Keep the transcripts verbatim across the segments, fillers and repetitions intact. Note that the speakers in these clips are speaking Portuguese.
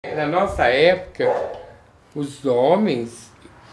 Na nossa época, os homens,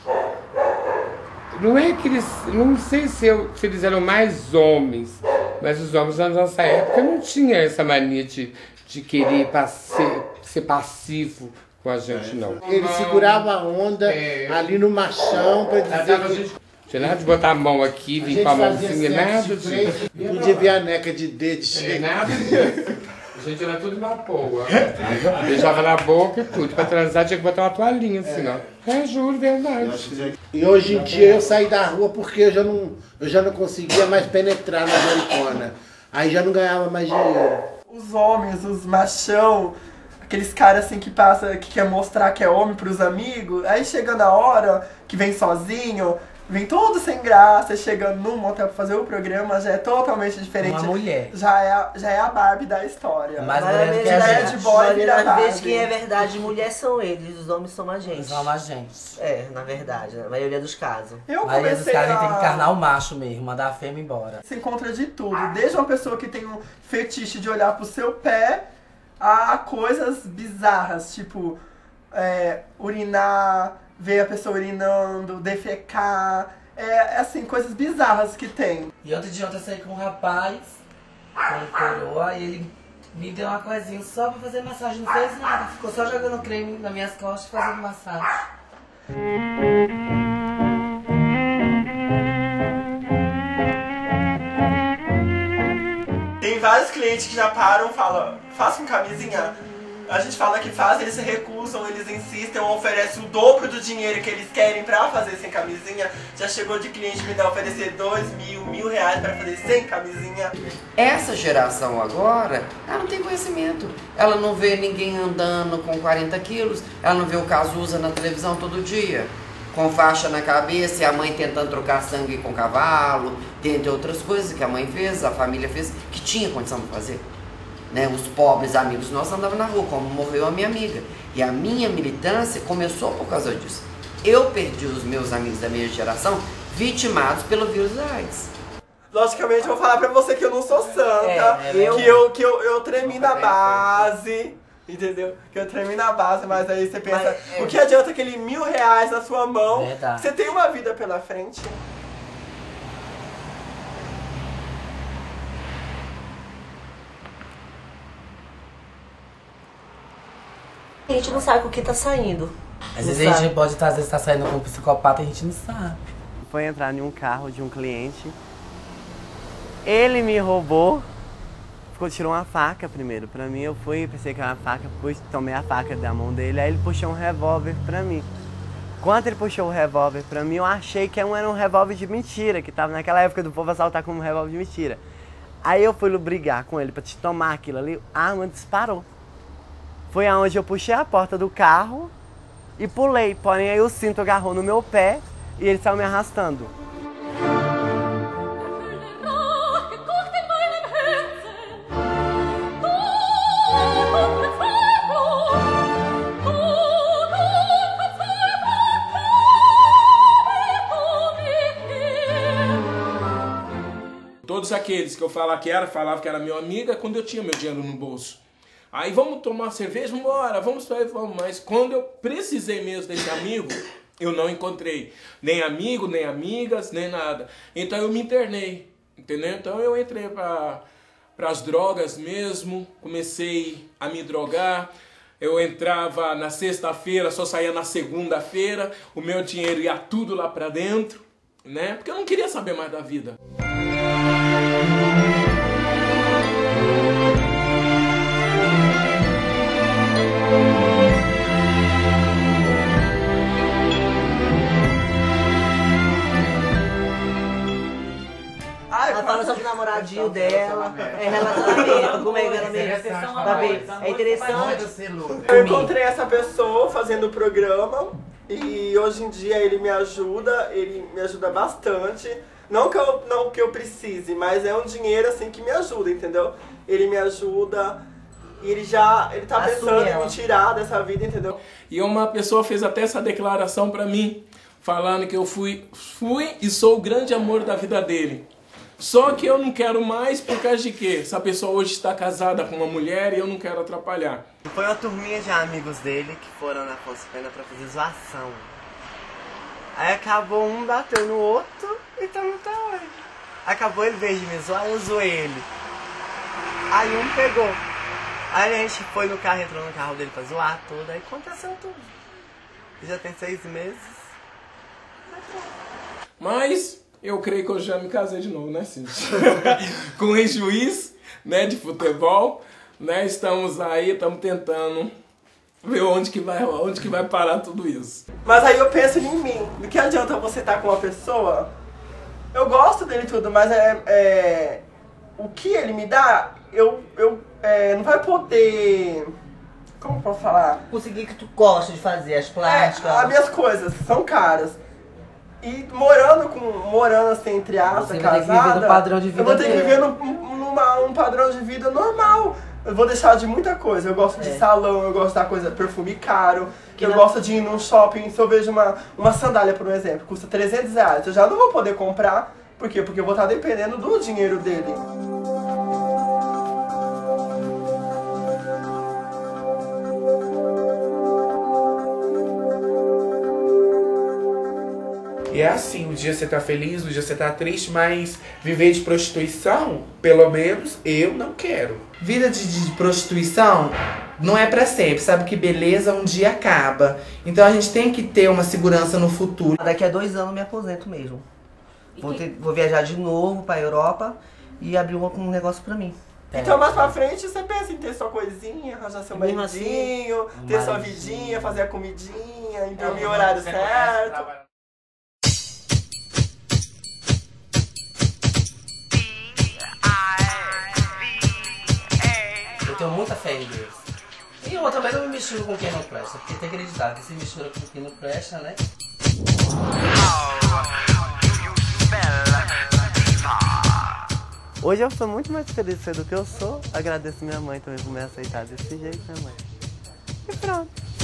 não é que eles, não sei se, eu, se eles eram mais homens, mas os homens na nossa época não tinham essa mania de, de querer passe, ser passivo com a gente, não. Ele segurava a onda é, ali no machão para dizer que... Gente, não tinha nada de botar a mão aqui, vir com a mãozinha, nada de... Não podia ver a neca de dedo. É, nada disso. A gente era tudo na boa. Beijava na boca e tudo. Pra transar tinha que botar uma toalhinha assim, ó. É, juro, verdade. E hoje em dia eu saí da rua porque eu já não, eu já não conseguia mais penetrar na maricona. Aí já não ganhava mais dinheiro. Os homens, os machão, aqueles caras assim que passa, que quer mostrar que é homem pros amigos, aí chegando a hora que vem sozinho, vem todo sem graça, chegando num motel pra fazer o programa, já é totalmente diferente. Uma mulher. Já é a, já é a Barbie da história. Mas a mulher já é de boy vira Barbie. Às vezes quem é verdade, mulher são eles, os homens são a gente. São a gente. É, na verdade, na maioria dos casos. Eu a maioria dos casos a... tem que encarnar o macho mesmo, mandar a fêmea embora. Se encontra de tudo, desde uma pessoa que tem um fetiche de olhar pro seu pé, a coisas bizarras, tipo, é, urinar, ver a pessoa urinando, defecar, é assim, coisas bizarras que tem. E outro dia eu saí com um rapaz, ele coroa, e ele me deu uma coisinha só pra fazer massagem, não fez nada, ficou só jogando creme nas minhas costas e fazendo massagem. Tem vários clientes que já param e falam, faça com camisinha. A gente fala que faz, eles se recusam, eles insistem, oferecem o dobro do dinheiro que eles querem pra fazer sem camisinha. Já chegou de cliente me dar oferecer dois mil, mil reais pra fazer sem camisinha. Essa geração agora, ela não tem conhecimento. Ela não vê ninguém andando com quarenta quilos, ela não vê o Cazuza na televisão todo dia, com faixa na cabeça e a mãe tentando trocar sangue com cavalo, dentre outras coisas que a mãe fez, a família fez, que tinha condição de fazer. Né, os pobres amigos nossos andavam na rua, como morreu a minha amiga. E a minha militância começou por causa disso. Eu perdi os meus amigos da minha geração vitimados pelo vírus da AIDS. Logicamente eu vou falar pra você que eu não sou santa, é, é, eu... que, eu, que eu, eu tremi na base, entendeu? Que eu tremi na base, mas aí você pensa, mas, é... o que adianta aquele mil reais na sua mão? Verdade. Você tem uma vida pela frente. A gente não sabe com o que tá saindo. Às vezes a gente pode estar, às vezes tá saindo com um psicopata e a gente não sabe. Foi entrar em um carro de um cliente, ele me roubou, ficou, tirou uma faca primeiro pra mim, eu fui, pensei que era uma faca, depois tomei a faca da mão dele, aí ele puxou um revólver pra mim. Quando ele puxou o revólver pra mim, eu achei que era um revólver de mentira, que tava naquela época do povo assaltar como um revólver de mentira. Aí eu fui brigar com ele pra te tomar aquilo ali, a arma disparou. Foi aonde eu puxei a porta do carro e pulei, porém aí o cinto agarrou no meu pé e ele saiu me arrastando. Todos aqueles que eu falava que era, falavam que era meu amigo, é quando eu tinha meu dinheiro no bolso. Aí vamos tomar uma cerveja, vamos embora, vamos para aí, vamos. Mas quando eu precisei mesmo desse amigo, eu não encontrei nem amigo, nem amigas, nem nada. Então eu me internei, entendeu? Então eu entrei para as drogas mesmo, comecei a me drogar. Eu entrava na sexta-feira, só saía na segunda-feira, o meu dinheiro ia tudo lá para dentro, né? Porque eu não queria saber mais da vida. Ela fala sobre o namoradinho dela, é relacionamento, como é que ela mesmo. Tá bem? É interessante. Eu encontrei essa pessoa fazendo o programa e hoje em dia ele me ajuda, ele me ajuda bastante. Não que eu, não que eu precise, mas é um dinheiro assim que me ajuda, entendeu? Ele me ajuda e ele já ele tá pensando em me tirar dessa vida, entendeu? E uma pessoa fez até essa declaração pra mim, falando que eu fui, fui e sou o grande amor da vida dele. Só que eu não quero mais por causa de quê? Essa pessoa hoje está casada com uma mulher e eu não quero atrapalhar. Foi uma turminha de amigos dele que foram na Afonso Pena pra fazer zoação. Aí acabou um, bateu no outro e tamo até hoje. Acabou ele, veio de me zoar, eu zoei ele. Aí um pegou. Aí a gente foi no carro, entrou no carro dele pra zoar tudo, aí aconteceu tudo. Já tem seis meses. Mas eu creio que eu já me casei de novo, né, Cíntia? Com um ex-juiz, né, de futebol, né? Estamos aí, estamos tentando ver onde que vai, onde que vai parar tudo isso. Mas aí eu penso em mim. Do que adianta você estar com uma pessoa? Eu gosto dele tudo, mas é, é o que ele me dá, eu, eu é, não vai poder. Como eu posso falar? Conseguir que tu gosta de fazer, as plásticas. É, as minhas coisas são caras. E morando com. Morando assim, entre aspas, Você vai casada. ter que viver no padrão de vida eu vou ter que dele. viver num, numa, um padrão de vida normal. Eu vou deixar de muita coisa. Eu gosto de É. salão, eu gosto da coisa, perfume caro. Que eu não- gosto de ir num shopping. Se eu vejo uma, uma sandália, por exemplo, custa trezentos reais. Eu já não vou poder comprar. Por quê? Porque eu vou estar dependendo do dinheiro dele. E é assim, um dia você tá feliz, um dia você tá triste, mas viver de prostituição, pelo menos, eu não quero. Vida de, de prostituição não é pra sempre, sabe que beleza um dia acaba. Então a gente tem que ter uma segurança no futuro. Daqui a dois anos eu me aposento mesmo. Vou, ter- vou viajar de novo pra Europa e abrir um, um negócio pra mim. Então mais pra frente você pensa em ter sua coisinha, arranjar seu Mesmo maridinho, assim, ter um sua maridinho. vidinha, fazer a comidinha, imprimir o horário certo. Eu tenho muita fé em Deus. E outra vez eu me misturo com quem não presta, porque tem que acreditar que se mistura com quem não presta, né? Hoje eu sou muito mais feliz de ser do que eu sou. Agradeço minha mãe também por me aceitar desse jeito, né, mãe? E pronto.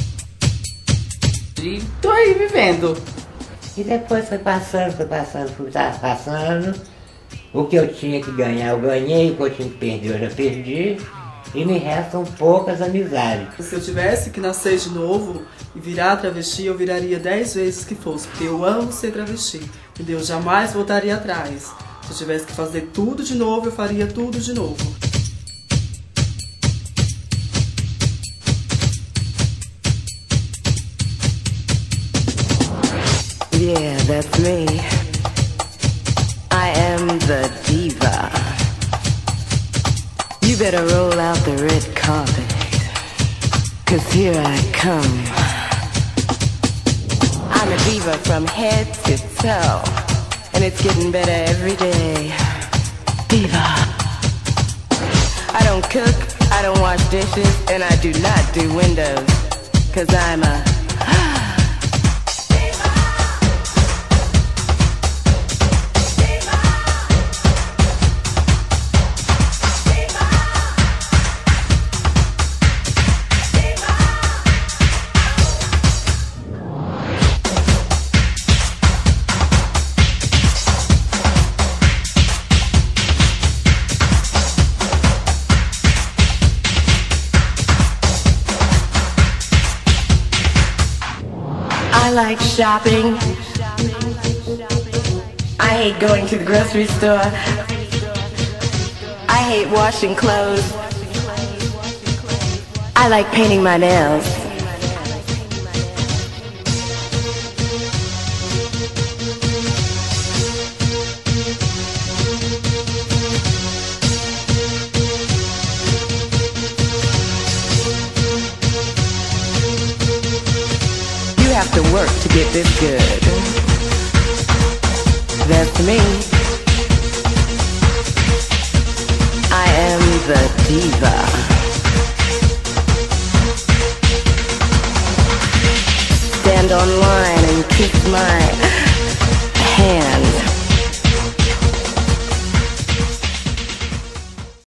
E tô aí vivendo. E depois foi passando, foi passando, foi passando. O que eu tinha que ganhar, eu ganhei. O que eu tinha que perder, eu já perdi. E me restam poucas amizades. Se eu tivesse que nascer de novo e virar travesti, eu viraria dez vezes que fosse, porque eu amo ser travesti, entendeu? Jamais voltaria atrás. Se eu tivesse que fazer tudo de novo, eu faria tudo de novo. Yeah, that's me. I am the diva. You better roll out the red carpet, 'cause here I come. I'm a diva from head to toe, and it's getting better every day. Diva. I don't cook, I don't wash dishes, and I do not do windows, 'cause I'm a I like shopping. I hate going to the grocery store. I hate washing clothes. I like painting my nails. You have to work to get this good. That's me. I am the diva. Stand online and kiss my hand.